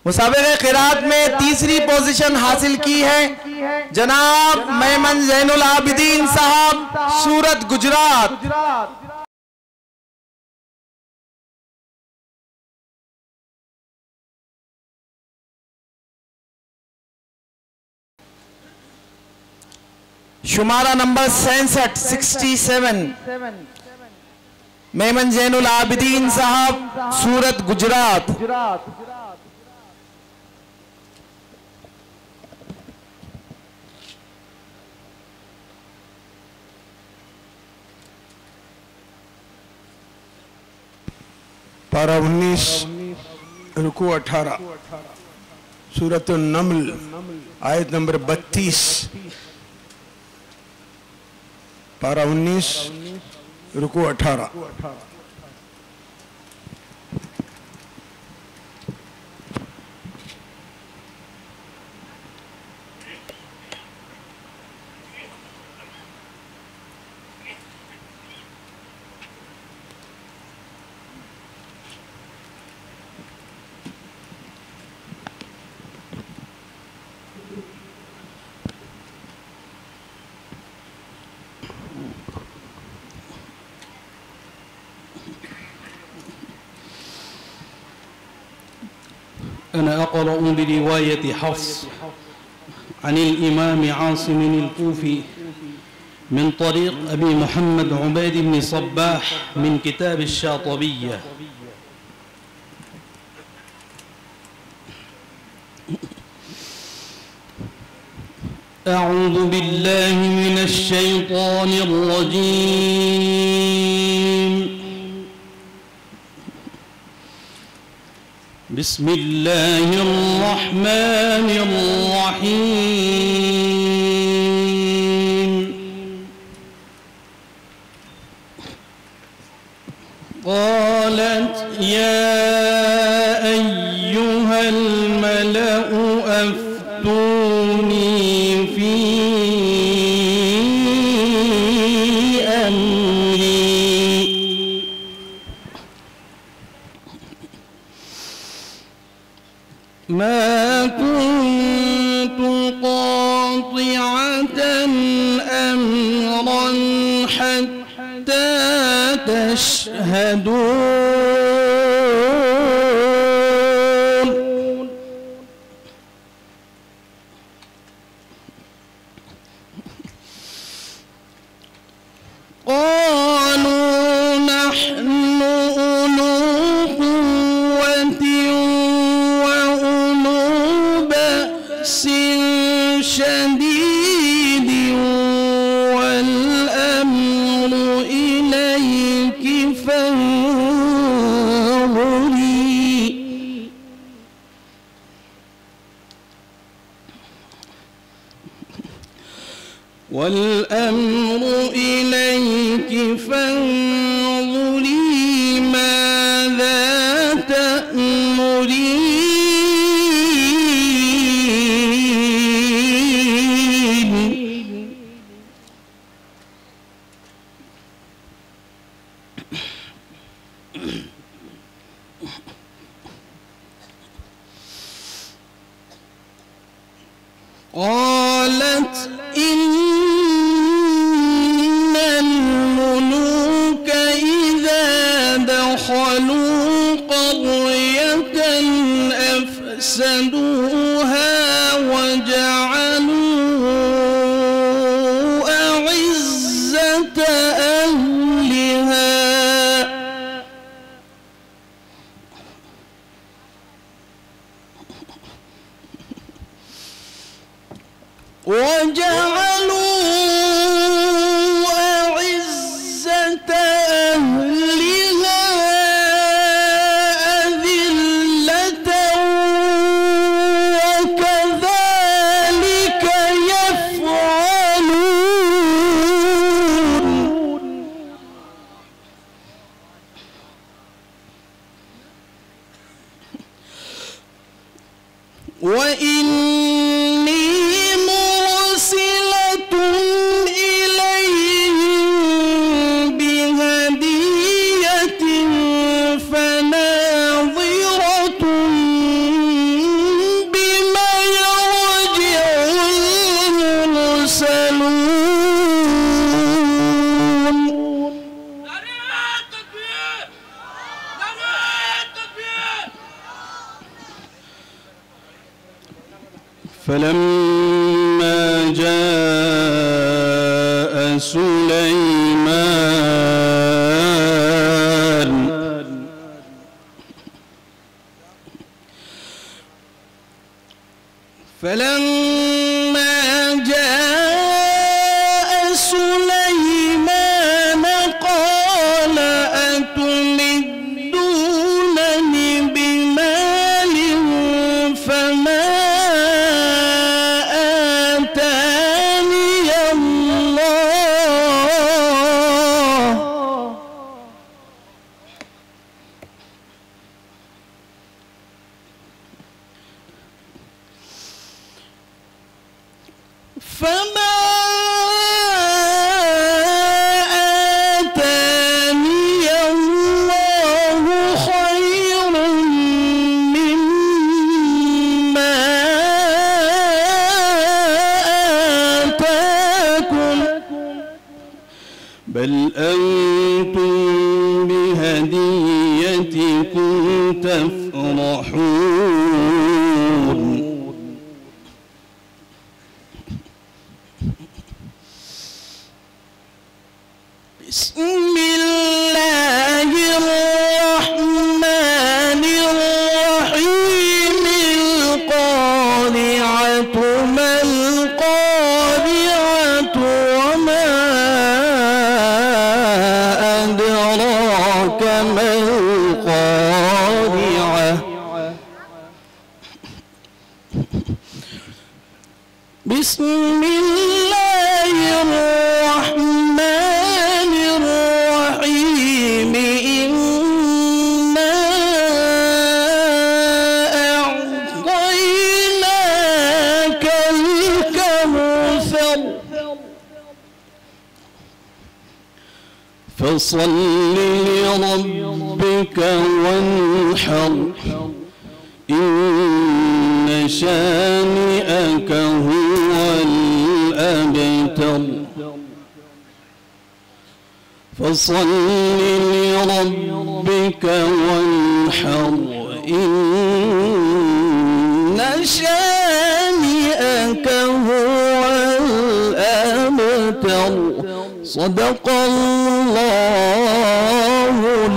मुसाबिक़े क़िराअत में तीसरी पोजीशन हासिल की है जनाब मेमन ज़ैनुल आबिदीन साहब, सूरत गुजरात। शुमारा नंबर 67 मेमन ज़ैनुल आबिदीन साहब, सूरत गुजरात। पारा 19 रुकू 18 सूरत नमल आयत नंबर 32। पारा 19 रुकू 18। أنا أقرأ برواية حفص عن الإمام عاصم الكوفي من طريق أبي محمد عبيد بن صباح من كتاب الشاطبية. أعوذ بالله من الشيطان الرجيم. بسم الله الرحمن الرحيم. قالت يا أيها الملأ أفتوني في أمري ما كنت قاطعة أمرا حتى تشهدون. قالوا نحن أولو قوة شديد والأمر إليك فانظري. والأمر إليك فانظري ماذا تأمرين. قالت إن الملوك إذا دخلوا قرية أفسدوها وجعلوا أعزة أهلها أذلة وكذلك يفعلون. وإني مرسلة إليهم بهدية فناظرة فلما جاء سليمان قال أتمدونني بمال فما آتاني الله خير مما آتاكم بل أنتم بهديتكم تفرحون بسم الله الرحمن الرحيم القارعة ما القارعة وما أدراك ما القارعة بسم الله الرحمن الرحيم إنا أعطيناك الكوثر فصل لربك وانحر إن شانئك هو الأبتر فصل لربك وانحر إن شانئك هو الأبتر صدق الله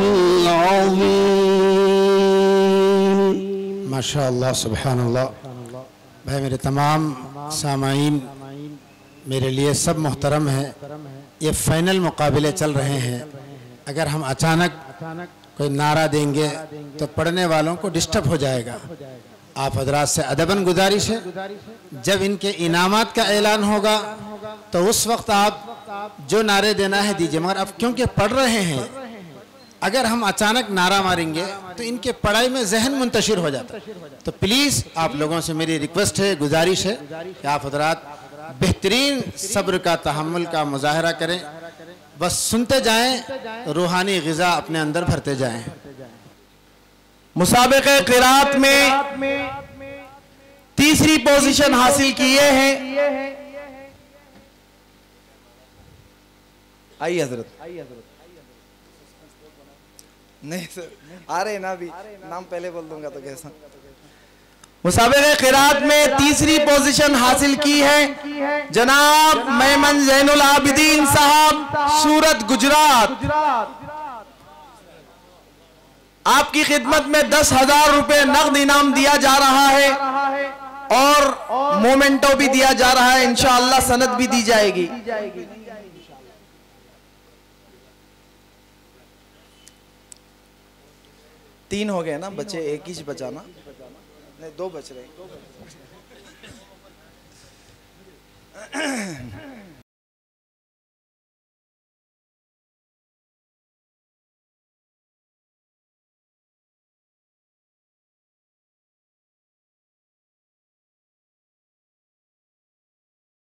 العظيम माशाअल्लाह सुभान अल्लाह। भाई मेरे तमाम सामाईन, मेरे लिए सब मुहतरम है। ये फाइनल मुकाबले चल रहे हैं। अगर हम अचानक कोई नारा देंगे तो पढ़ने वालों को डिस्टर्ब हो जाएगा। आप हजरात से अदबन गुजारिश है, जब इनके इनामात का ऐलान होगा तो उस वक्त आप जो नारे देना है दीजिए, मगर अब क्योंकि पढ़ रहे हैं, अगर हम अचानक नारा मारेंगे तो इनके पढ़ाई में जहन मुंतशिर हो जाता है। तो प्लीज़ आप लोगों से मेरी रिक्वेस्ट है, गुजारिश है कि आप हजरात बेहतरीन सब्र का, तहम्मुल का मुजाहरा करें, बस सुनते जाएं, रूहानी ग़िज़ा अपने अंदर भरते जाएं। मुसाबिक़े क़िरात में तीसरी पोजीशन हासिल किए हैं। आइए हजरत। नहीं सर, आ रहे ना, अभी नाम पहले बोल दूंगा तो कैसा। मुसाबिक़े क़िरात में तीसरी पोजीशन हासिल की है जनाब मेमन ज़ैनुल आबिदीन साहब, सूरत गुजरात। आपकी खिदमत में 10,000 रुपए नकद इनाम दिया जा रहा है और मोमेंटो भी दिया जा रहा है, इंशाअल्लाह सनद भी दी जाएगी। तीन हो गए ना बच्चे, एक ही बचाना, नहीं 2 बच रहे।